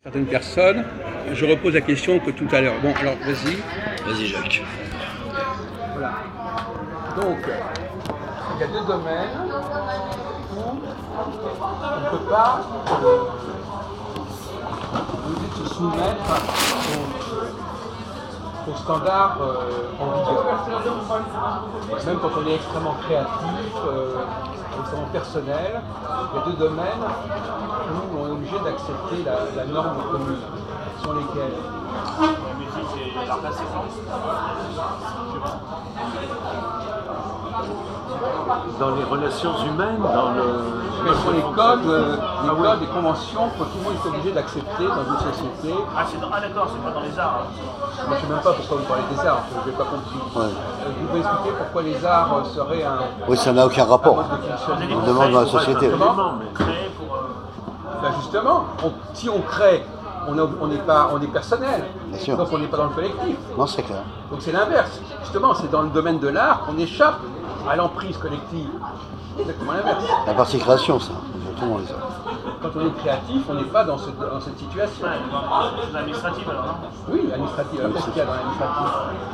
Certaines personnes, je repose la question que tout à l'heure. Bon, alors vas-y. Vas-y Jacques. Voilà. Donc, il y a deux domaines où on ne peut pas se soumettre aux standards en vigueur. Même quand on est extrêmement créatif, extrêmement personnel, il y a deux domaines où on est obligé d'accepter la norme commune. Ce sont lesquels? La musique et l'art d'ascendance. Dans les relations humaines, dans le... Quels sont les codes, les conventions que tout le monde est obligé d'accepter dans une société? D'accord, c'est pas dans les arts. Moi, je ne sais même pas pourquoi vous parlez des arts, je n'ai pas compris. Ouais. Vous pouvez expliquer pourquoi les arts seraient un Oui, ça n'a aucun rapport. mode de fonctionnement? On demande dans la société. Créé pour. Ben justement, si on crée, on est personnel, Bien sûr. donc on n'est pas dans le collectif. Non, c'est clair. Donc c'est l'inverse. Justement, c'est dans le domaine de l'art qu'on échappe à l'emprise collective. C'est exactement l'inverse. La partie création, ça. Exactement les arts. Quand on est créatif, on n'est pas dans cette situation. Ouais, c'est administratif alors, non? Oui, administratif. Alors, qu'est-ce qu'il y a dans l'administratif?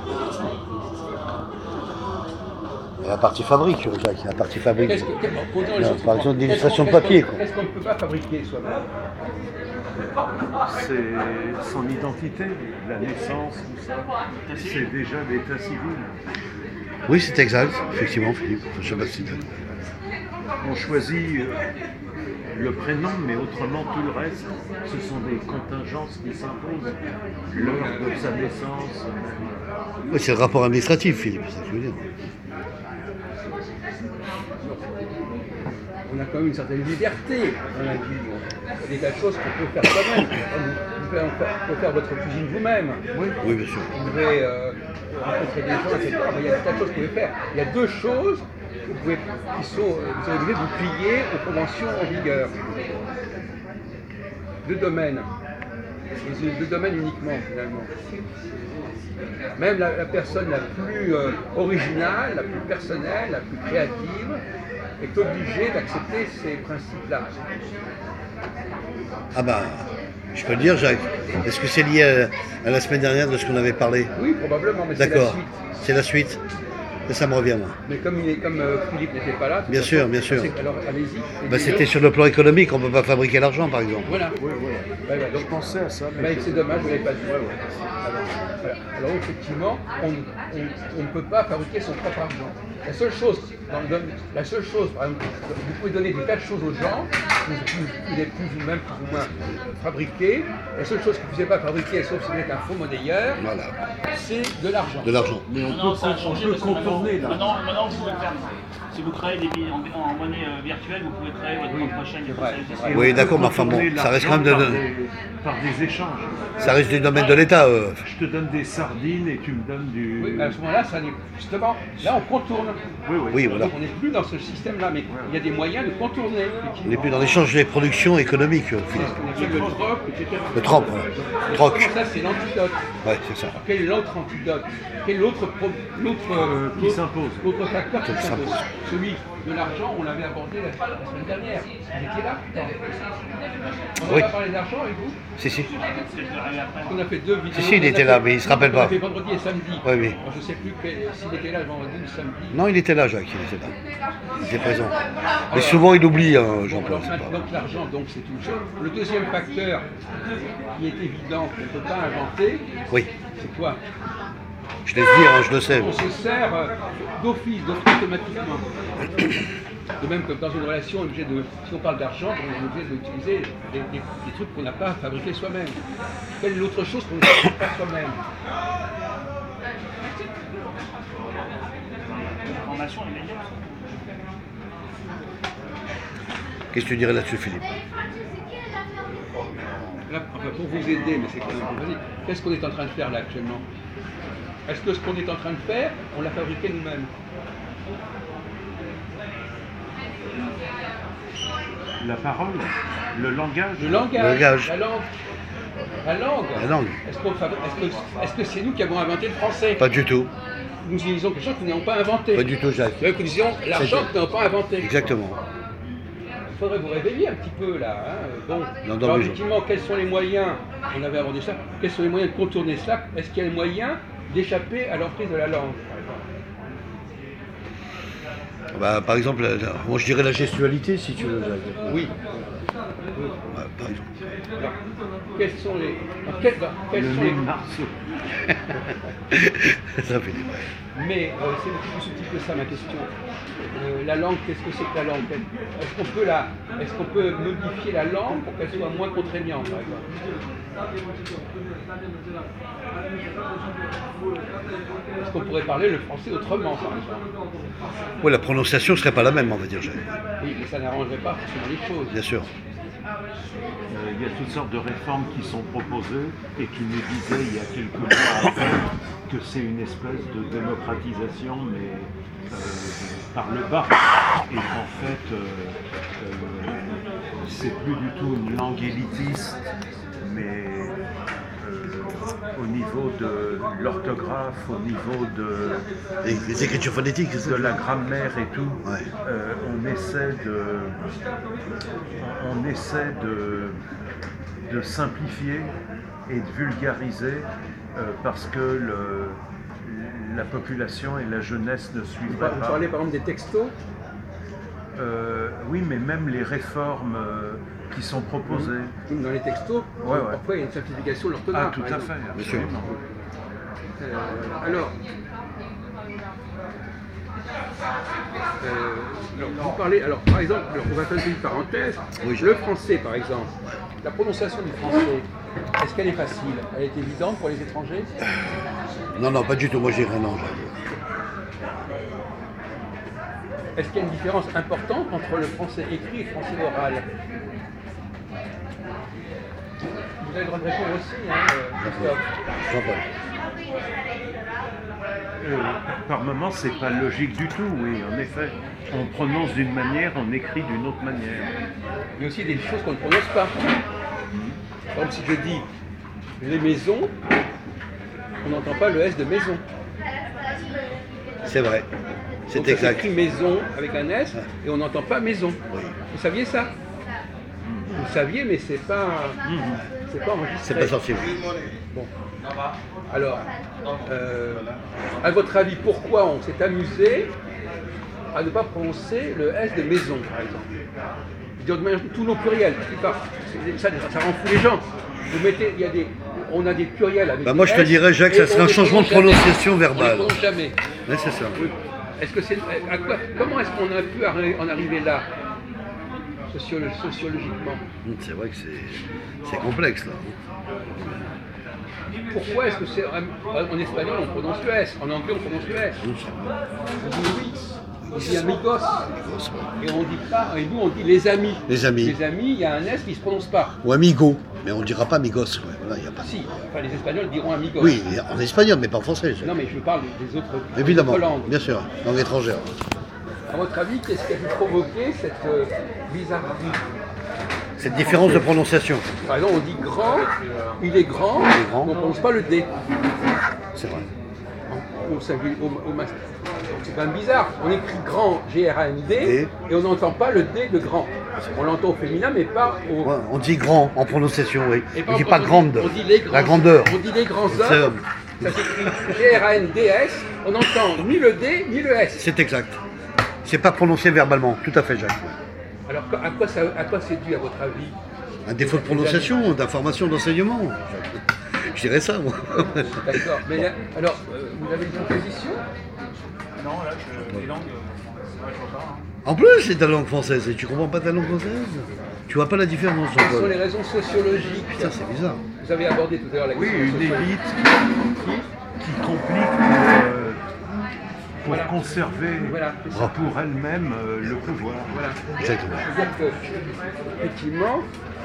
Et la partie fabrique, Jacques, la partie fabrique. Par exemple, d'illustration de qu'est-ce papier, qu'on- quoi. Qu'est-ce qu'on ne peut pas fabriquer soi-même? C'est son identité, la naissance, tout ça. C'est déjà l'état civil. Oui, c'est exact, effectivement, Philippe. Je sais pas si tu... On choisit le prénom, mais autrement tout le reste, ce sont des contingences qui s'imposent. L'heure de sa naissance. Oui, c'est le rapport administratif, Philippe, c'est ça que je veux dire. On a quand même une certaine liberté dans la vie. Il y a des tas de choses qu'on peut faire soi-même. Vous pouvez faire votre cuisine vous-même. Oui, bien sûr. Vous pouvez rencontrer des gens, etc. Il y a des tas de choses que vous pouvez faire. Il y a deux choses que vous êtes obligés de vous plier aux conventions en vigueur. Deux domaines. Et c'est deux domaines uniquement, finalement. Même la personne la plus originale, la plus personnelle, la plus créative, est obligée d'accepter ces principes-là. Ah bah, je peux le dire, Jacques. Est-ce que c'est lié à la semaine dernière de ce qu'on avait parlé? Oui, probablement, mais c'est la D'accord, suite. c'est la suite. Et ça me revient, moi. Mais comme Philippe n'était pas là, de toute Bien façon, sûr, bien sûr. alors allez-y. Bah, c'était sur le plan économique, on ne peut pas fabriquer l'argent, par exemple. Voilà. Oui, voilà. Ouais, Je donc, pensais à ça, mais c'est dommage, vous ne l'avez pas dit. Alors, effectivement, on ne peut pas fabriquer son propre argent. La seule chose, par exemple, vous pouvez donner des tas de choses aux gens, vous n'êtes plus vous-même plus ou moins fabriqué. La seule chose que vous ne pouvez pas fabriquer, sauf si vous êtes un faux monnayeur, Voilà, c'est de l'argent. de l'argent. mais Maintenant, ça a changé parce que contourner là. maintenant, vous pouvez faire. Si vous créez des billets en monnaie virtuelle, vous pouvez créer votre propre chaîne de vrai, société. c'est vrai. Oui, d'accord, mais enfin bon, ça reste quand même Par des échanges. ça reste du domaine de l'État. Je te donne des sardines et tu me donnes du... Oui, à ce moment-là, ça n'est justement, là on contourne. Oui, voilà. On n'est plus dans ce système-là, mais il y a des moyens de contourner. On n'est plus dans l'échange des productions économiques, C'est Philippe. ce qu'on appelle le troc, etc. Le troc, voilà. Troc. Ça, c'est l'antidote. Ouais, c'est ça. Alors, quel est l'autre antidote? Quel est qui s'impose. l'autre facteur qui Qui s'impose? s'impose. Celui de l'argent, on l'avait abordé la semaine dernière. Vous étiez là? On n'a Oui. pas parlé d'argent avec vous? Si, si. On a fait deux vidéos. Si, il était là, mais il se rappelle pas. On a fait vendredi et samedi. Oui, oui. Alors, je ne sais plus s'il était là le vendredi ou le samedi. Non, il était là, Jacques, il était là. Il était présent. Mais souvent, il oublie, hein, Bon, Jean-Paul. alors, donc l'argent, donc c'est une chose. Le deuxième facteur qui est évident qu'on ne peut pas inventer, Oui, c'est quoi? je laisse dire, hein, je le sais. On se sert d'office, automatiquement. De même que dans une relation, on est obligé si on parle d'argent, on est obligé d'utiliser des trucs qu'on n'a pas fabriqués soi-même. Quelle est l'autre chose qu'on ne fabrique pas soi-même? L'information immédiate. Qu'est-ce que tu dirais là-dessus, Philippe? Là, enfin, pour vous aider, mais c'est quand même compliqué. Qu'est-ce qu'on est en train de faire là actuellement? Est-ce que ce qu'on est en train de faire, on l'a fabriqué nous-mêmes? La parole, le langage. Le langage, langage. la langue. La langue. La langue. Est-ce que c'est nous qui avons inventé le français? Pas du tout. Nous utilisons quelque chose que nous n'avons pas inventé. Pas du tout, Jacques. Nous utilisons l'argent que nous n'avons pas inventé. Exactement. faudrait vous réveiller un petit peu là. Hein. Bon, Non, alors mais effectivement, quels sont les moyens, on avait abordé ça, quels sont les moyens de contourner cela? Est-ce qu'il y a les moyens d'échapper à l'emprise de la langue? Bah, par exemple, moi je dirais la gestualité, si tu veux, Jacques. Oui. Ouais, par exemple. Alors, quels sont les... quels sont les... Marceau. Ça fait des Mais c'est plus subtil que ça ma question. La langue, qu'est-ce que c'est que la langue? Est-ce qu'on peut modifier la langue pour qu'elle soit moins contraignante, par exemple? Est-ce qu'on pourrait parler le français autrement, par exemple? Ouais, la prononciation serait pas la même, on va dire, Jacques. Oui, mais ça n'arrangerait pas forcément les choses. Bien sûr. Il y a toutes sortes de réformes qui sont proposées et qui nous disaient il y a quelques mois en fait, que c'est une espèce de démocratisation, mais par le bas. Et qu'en fait, c'est plus du tout une langue élitiste, mais au niveau de l'orthographe, au niveau de Les écritures phonétiques, c'est ça? de la grammaire et tout, Ouais. on essaie de simplifier et de vulgariser parce que la population et la jeunesse ne suivent Vous pas. parlez par exemple des textos? Oui, mais même les réformes qui sont proposées. Dans les textos, Ouais. parfois il y a une simplification de l'orthographe. Ah, tout par à exemple. fait, Bien sûr. absolument. Alors, vous parlez, alors par exemple, on va faire une petite parenthèse, Oui, le français par exemple, la prononciation du français, est-ce qu'elle est facile? Elle est évidente pour les étrangers? Non, non, pas du tout. Moi, je dirais non, Jacques. Est-ce qu'il y a une différence importante entre le français écrit et le français oral? Vous avez le droit de répondre aussi, hein, Christophe. Jean-Paul. Par moment, c'est pas logique du tout, oui, en effet. On prononce d'une manière, on écrit d'une autre manière. Il y a aussi des choses qu'on ne prononce pas. Par exemple, si je dis les maisons, on n'entend pas le S de maison. C'est vrai. C'est Donc, ça exact. s'écrit maison avec un S et on n'entend pas maison. Oui. Vous saviez ça? Vous saviez, mais c'est pas enregistré. C'est pas sorti. Bon. Alors, à votre avis, pourquoi on s'est amusé à ne pas prononcer le S de maison, par exemple? Je veux dire, de manière, tous nos pluriels, ça rend fou les gens. Vous mettez, on a des pluriels avec Bah moi, je te S, dirais, Jacques, et ça serait on un ne changement de prononce jamais. prononciation verbale. On ne prononce jamais. Oui, c'est ça. Oui. Est-ce que c'est, comment est-ce qu'on a pu en arriver là, sociologiquement? C'est vrai que c'est complexe, là. Pourquoi est-ce que c'est en espagnol on prononce le S, en anglais on prononce le S? On dit oui, on dit amigos, et on dit pas, et nous on dit les amis. Les amis. Les amis, il y a un S qui ne se prononce pas. Ou amigo, mais on ne dira pas amigos. Ouais. Voilà, y a pas... Si, enfin les Espagnols diront amigos. Oui, en espagnol, mais pas en français. Non mais je parle des autres, Évidemment, autres langues. bien sûr, langue étrangère. À votre avis, qu'est-ce qui a pu provoquer cette bizarrerie? Cette différence de prononciation, Par exemple, on dit grand, il est grand, Il est grand. on ne prononce pas le D. c'est vrai. Au masculin. C'est quand même bizarre. On écrit grand, G-R-A-N-D, D. et on n'entend pas le D de grand. On l'entend au féminin, mais pas au... Ouais, on dit grand en prononciation, oui. Et On dit quand pas grande. on dit les grands, La grandeur. On dit les grands C'est hommes, ça s'écrit G-R-A-N-D-S, on n'entend ni le D, ni le S. C'est exact. C'est pas prononcé verbalement, tout à fait, Jacques. Alors à quoi c'est dû à votre avis? Un défaut de prononciation, d'information, d'enseignement. Je dirais ça, moi. D'accord. Mais là, alors, vous avez une proposition? Non, là, les langues, je vois pas. En plus, c'est ta langue française et tu comprends pas ta langue française. Tu vois pas la différence. Quelles sont Jean-Paul. les raisons sociologiques? Putain, c'est bizarre. Vous avez abordé tout à l'heure la Oui, question une sociologique. élite qui complique pour Voilà. conserver Voilà, c'est ça. pour elle-même le pouvoir. Voilà. Exactement. C'est-à-dire que, effectivement,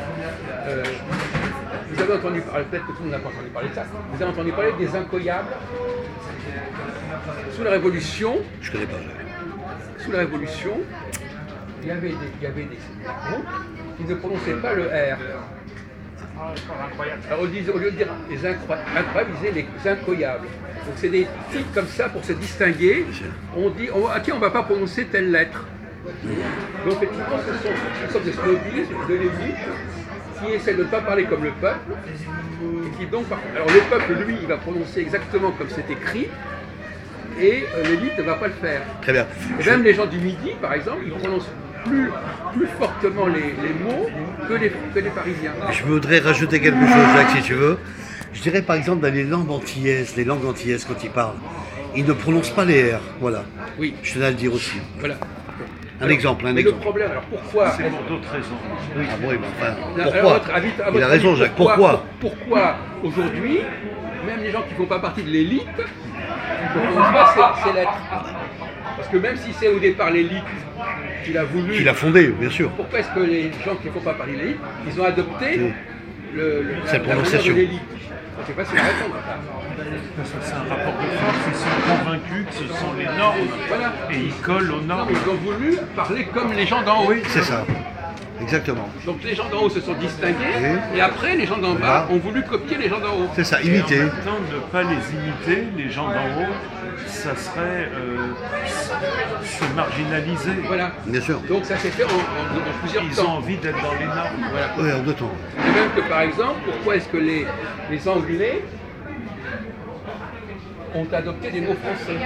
vous avez entendu parler, peut-être que tout le monde n'a pas entendu parler de ça, vous avez entendu parler des incoyables. Sous la Révolution, Je connais pas, Jacques. il y avait des groupes qui ne prononçaient pas le R. Alors, au lieu de dire les incroyables, ils disaient les incoyables. Donc c'est des titres comme ça pour se distinguer. On dit, tiens, on ne va pas prononcer telle lettre. Donc effectivement, ce sont une sorte de snobisme de l'élite qui essaie de ne pas parler comme le peuple, et qui donc, alors le peuple, lui, il va prononcer exactement comme c'est écrit, et l'élite ne va pas le faire. Très bien. Et même les gens du Midi, par exemple, ils prononcent plus fortement les mots que les Parisiens. Je voudrais rajouter quelque chose, Jacques, si tu veux. Je dirais par exemple dans les langues antillaises quand ils parlent, ils ne prononcent pas les R. Voilà. Oui. Je tenais à le dire aussi. Voilà. Un exemple. Mais le problème, alors pourquoi C'est pour d'autres raisons. Ah bon, enfin, alors, pourquoi il a raison, Jacques. Pourquoi aujourd'hui, même les gens qui ne font pas partie de l'élite, ne prononcent pas ces lettres? Parce que même si c'est au départ l'élite qui l'a voulu, qui l'a fondé, bien sûr. pourquoi est-ce que les gens qui ne font pas partie de l'élite, ils ont adopté Cette la prononciation. manière de l'élite? Je ne sais pas si c'est répondre à ça. Parce que c'est un rapport de force, ils sont convaincus que ce sont les normes, Voilà. et ils collent aux Non, normes. mais ils ont voulu parler comme les gens d'en haut. Oui, c'est ça. Exactement. Donc les gens d'en haut se sont distingués, Oui. et après les gens d'en bas ont voulu copier les gens d'en haut. C'est ça, Et en imiter. même temps, ne pas les imiter, les gens d'en haut, ça serait se marginaliser. Voilà. Bien sûr. Donc ça s'est fait en plusieurs Ils ont temps. envie d'être dans les normes. Voilà. Oui, en deux temps. Et même que par exemple, pourquoi est-ce que les Anglais ont adopté des mots français?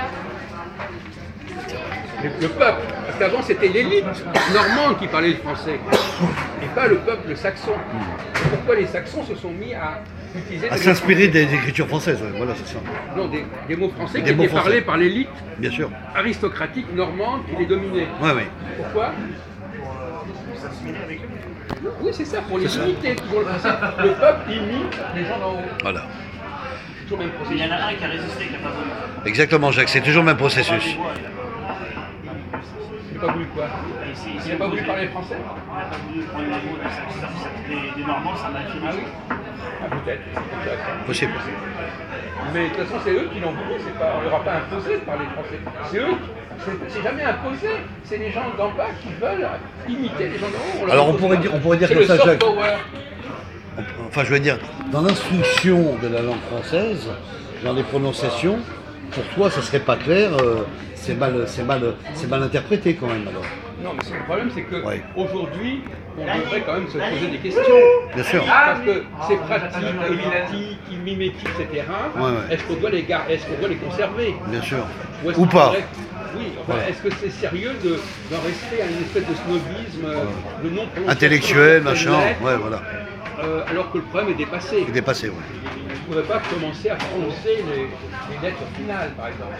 Le peuple, parce qu'avant c'était l'élite normande qui parlait le français, et pas le peuple saxon. Et pourquoi les Saxons se sont mis à utiliser À des s'inspirer mots des écritures françaises, ouais, voilà, c'est ça. français? Non, des mots français Des qui mots étaient parlés français. par l'élite Bien sûr. aristocratique normande qui les dominait. Oui, oui. Pourquoi? Oui, c'est ça, pour les ça. imiter. Toujours le peuple imite les gens d'en haut. Voilà. Toujours le même Mais il y processus. en a un qui a résisté, qui n'a pas voulu. Exactement, Jacques, c'est toujours le même processus. Il n'a pas voulu quoi? Il n'a pas voulu parler français? Il n'a pas voulu prendre les mots des Normands, ça m'a fini. Ah oui? Ah peut-être. Peut-être. Possible. Mais de toute façon, c'est eux qui l'ont voulu, c'est pas, on leur a pas imposé de parler français. C'est eux, c'est jamais imposé. C'est les gens d'en bas qui veulent imiter les gens d'en haut. leur Alors, on impose pourrait pas. dire C'est comme le ça, soft Jacques. power. Enfin, je veux dire, dans l'instruction de la langue française, dans les prononciations, pour toi, ça serait pas clair, c'est mal interprété quand même, alors. Non, mais le problème, c'est que Ouais. aujourd'hui, on devrait quand même se poser des questions. Bien sûr. Parce que ces pratiques élitiques, mimétiques, etc., Ouais, ouais. est-ce qu'on doit les conserver? Bien sûr. est-ce Ou qu'il pas. faudrait- Oui, enfin, Ouais. est-ce que c'est sérieux d'en rester à une espèce de snobisme, de non-prononciation Intellectuel, de certaines machin. lettres, Ouais, voilà. alors que le problème est dépassé? C'est dépassé, ouais. On ne pourrait pas commencer à prononcer les lettres finales, par exemple.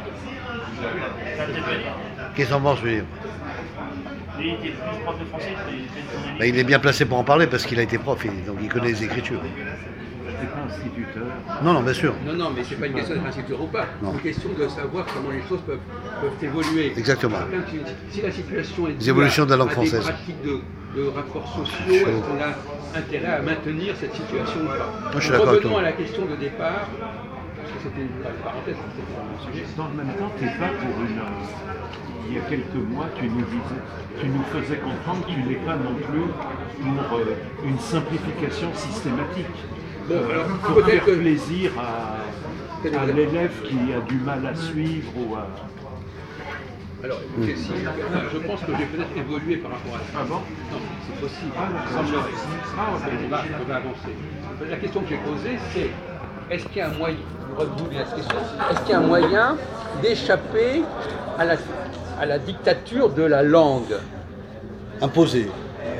Qu'est-ce qu'on pense, lui? Lui, il était plus prof de français, il était de journaliste. Bah, il est bien placé pour en parler parce qu'il a été prof, donc il connaît les écritures. Je n'étais pas instituteur. Non, non, bien sûr. Non, mais ce n'est pas une question d'être instituteur ou pas. Non. C'est une question de savoir comment les choses peuvent évoluer. Exactement. Si la situation est Les évolutions de la langue à française. des pratiques de rapports sociaux, est-ce qu'on a intérêt à maintenir cette situation ou pas? je suis d'accord avec Revenons toi. à la question de départ, parce que c'était une parenthèse, c'était pas mon sujet. Dans le même temps, tu n'es pas pour une. Il y a quelques mois, tu nous faisais comprendre que tu n'es pas non plus pour une simplification systématique. Bon, alors, Pour peut-être faire que- plaisir à l'élève qui a du mal à suivre ou à. Alors, écoutez, je pense que j'ai peut-être évolué par rapport à ça. Ah bon? Non, c'est possible. Ça me semblerait. On va avancer. La question que j'ai posée, c'est est-ce qu'il y a un moyen, est-ce qu'il y a un moyen d'échapper à la dictature de la langue? Imposé.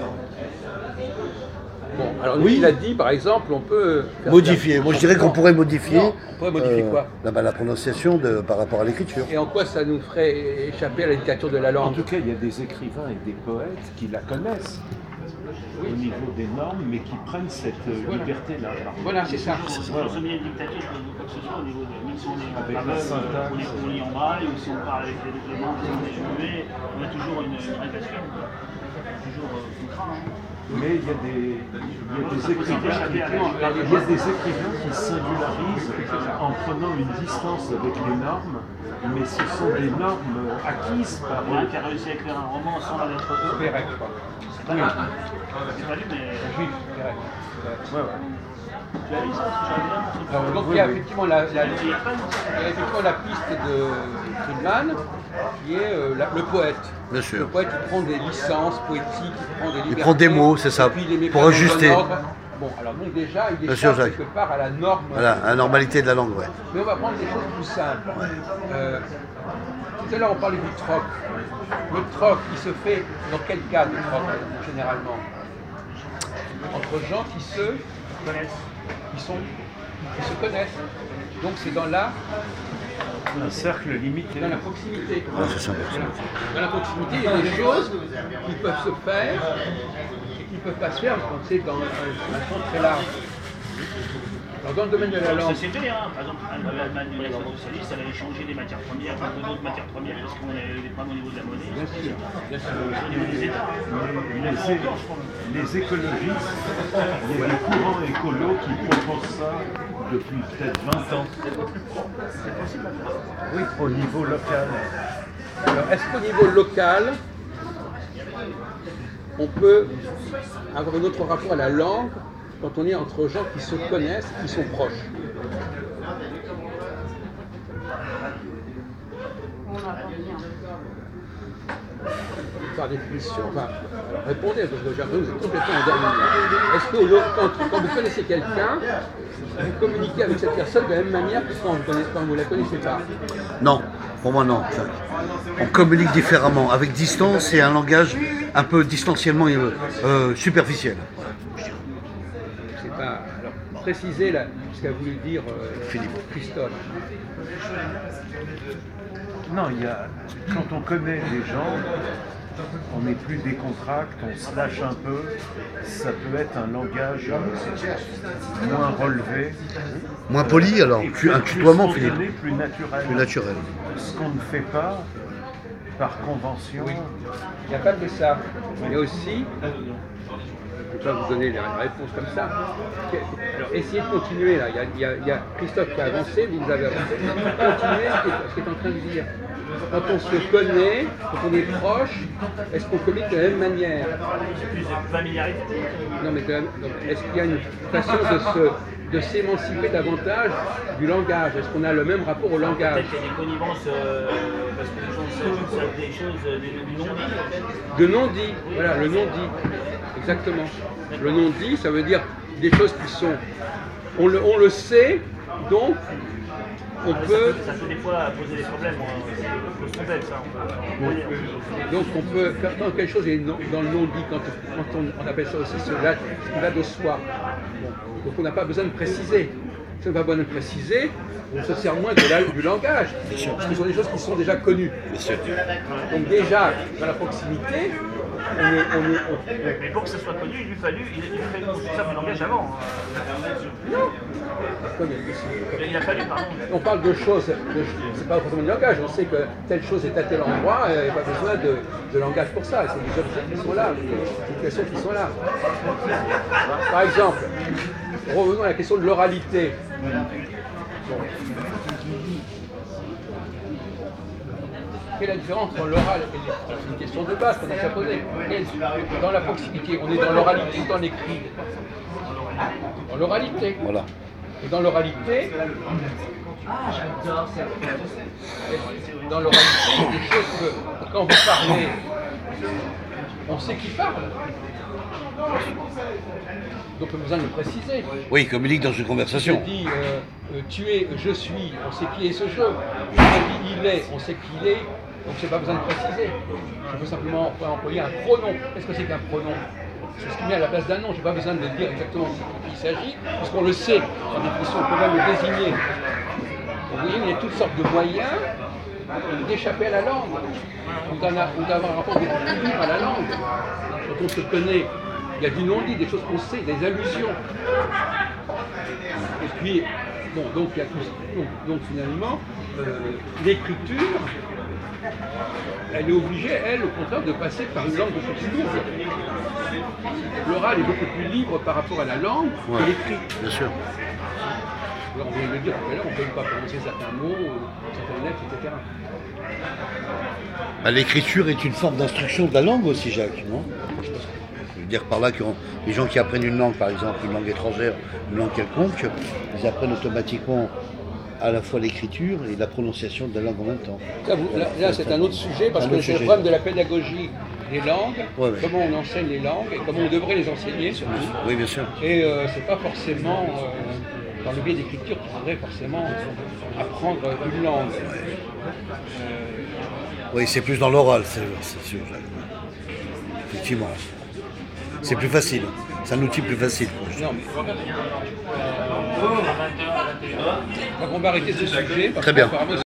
Bon, alors lui, il a dit, par exemple, on peut faire Modifier. Moi, je dirais qu'on pourrait modifier. Non, on pourrait modifier quoi? La prononciation par rapport à l'écriture. Et en quoi ça nous ferait échapper à la dictature de la En langue? tout cas, il y a des écrivains et des poètes qui la connaissent au niveau des normes, mais qui prennent cette liberté-là. Voilà, c'est ça. Si on se met une dictature de quoi que ce soit au niveau de même si on est Avec en la bas, syntaxe. on lit en braille, ou si on parle avec les documents, si on est muet, on a toujours une régression. Toujours contraint. Mais il y a des écrivains qui singularisent en prenant une distance avec les normes, mais ce sont des normes acquises par Il y en a un qui a réussi à écrire un roman sans la lettre E. Pérec, je crois. C'est pas lu. C'est pas lu, mais. Juif, Pérec. Ouais, ouais. Tu as vu ça? Alors, donc il y a effectivement la piste de Friedman qui est le poète. Bien sûr. Le poète il prend des licences poétiques, il prend des libertés. Il prend des mots, c'est ça, et puis il les met pour pas dans ajuster. un ordre. Bon, alors donc déjà, il Bien sûr, échappe Jacques. quelque part à la norme. Voilà, la normalité de la langue, ouais. Mais on va prendre des choses plus simples. Tout à l'heure, on parlait du troc. Le troc, il se fait dans quel cas, le troc, généralement? Entre gens qui se connaissent. Donc c'est dans Un cercle limité. la proximité. Ouais, c'est ça. Dans la proximité, il y a des choses qui peuvent se faire et qui ne peuvent pas se faire quand c'est dans un champ très large. Alors dans le domaine de la Ça langue, s'est fait, hein. Par exemple, l'Allemagne de l'ex socialiste, elle a échangé des matières premières contre d'autres matières premières parce qu'on avait des problèmes au niveau de la monnaie. bien sûr, bien sûr. Au niveau des États. Les écologistes, il y a des courants écolos qui proposent ça depuis peut-être 20 ans. Oui, au niveau local. Alors est-ce qu'au niveau local, on peut avoir un autre rapport à la langue quand on est entre gens qui se connaissent, qui sont proches? Par définition, enfin, répondez, parce que j'ai l'impression que vous êtes complètement endormi. Est-ce que quand vous connaissez quelqu'un, vous communiquez avec cette personne de la même manière que quand vous ne la connaissez pas? Non, pour moi non, Jacques. On communique différemment, avec distance et un langage un peu distanciellement superficiel. C'est pas. Alors, précisez là, ce qu'a voulu dire Philippe. Christophe. Non, quand on connaît les gens, on n'est plus décontracté, on se lâche un peu. Ça peut être un langage moins relevé. Moins poli alors, Et un tutoiement, plus Philippe. spontané, plus naturel. Plus naturel. Ce qu'on ne fait pas par convention. Il n'y a pas que ça. Il y a aussi. Je ne vais pas vous donner la réponse comme ça. Alors, essayez de continuer là. Il y a Christophe qui a avancé, vous avez avancé. Continuez ce qu'il est en train de dire. Quand on se connaît, quand on est proche, est-ce qu'on communique de la même manière? Plus de familiarité. Non, mais donc, est-ce qu'il y a une façon de s'émanciper davantage du langage? Est-ce qu'on a le même rapport au langage? Peut-être qu'il y a des connivences parce que les gens savent des choses, du non-dit. De non-dit, voilà, le non-dit, exactement. Le non-dit, ça veut dire des choses qui sont... On le sait, donc on peut... Ça peut des fois poser des problèmes. Il faut se tromper, ça. Donc on peut, quand quelque chose est dans le non-dit, quand on appelle ça aussi ce qui va de soi. Bon. Donc on n'a pas besoin de préciser. Si on n'a pas besoin de préciser, on se sert moins du langage. Parce que ce sont des choses qui sont déjà connues. Donc déjà, dans la proximité, Mais pour que ça soit connu, il lui fallu ça du langage avant. non. Il a fallu, pardon. On parle de choses, c'est pas forcément du langage, on sait que telle chose est à tel endroit, il n'y a pas besoin de langage pour ça, c'est des objets qui sont là, des situations qui sont là. Par exemple, revenons à la question de l'oralité. Bon. Quelle est la différence entre l'oral et l'écrit? C'est une question de base qu'on a déjà posée. Dans la proximité, on est dans l'oralité ou dans l'écrit? Dans l'oralité. Voilà. Et dans l'oralité, il y a des choses que quand vous parlez, on sait qui parle. Donc on a besoin de le préciser. Oui, il communique dans une Je conversation. dis tu es, je suis, on sait qui est ce jeu. Je dis il est, on sait qui il est. Donc je n'ai pas besoin de préciser. Je peux simplement employer un pronom. Qu'est-ce que c'est qu'un pronom? C'est ce qui met à la place d'un nom. Je n'ai pas besoin de dire exactement de qui il s'agit, puisqu'on le sait. En définition, on peut même le désigner. Vous voyez, il y a toutes sortes de moyens d'échapper à la langue. Ou d'avoir un rapport beaucoup plus libre à la langue. Quand on se connaît, il y a du non-dit, des choses qu'on sait, des allusions. Et puis, bon, donc, il y a tout, donc finalement, l'écriture, elle est obligée, elle, au contraire, de passer par une langue beaucoup plus lourde. L'oral est beaucoup plus libre par rapport à la langue que l'écrit. Bien sûr. Alors, on vient de le dire tout à l'heure, on ne peut pas prononcer certains mots, certaines lettres, etc. L'écriture est une forme d'instruction de la langue aussi, Jacques, non? veux dire par là que les gens qui apprennent une langue, par exemple, une langue étrangère, une langue quelconque, ils apprennent automatiquement à la fois l'écriture et la prononciation de la langue en même temps. Là, c'est un autre sujet, parce que c'est le problème de la pédagogie des langues, Ouais. comment on enseigne les langues et comment on devrait les enseigner surtout. Oui, bien sûr. Et c'est pas forcément dans le biais d'écriture qu'il faudrait forcément apprendre une langue. Oui, c'est plus dans l'oral, c'est sûr. Effectivement. C'est plus facile. C'est un outil plus facile. Non, mais, donc on va arrêter ce sujet. Parce Très bien. qu'apparemment,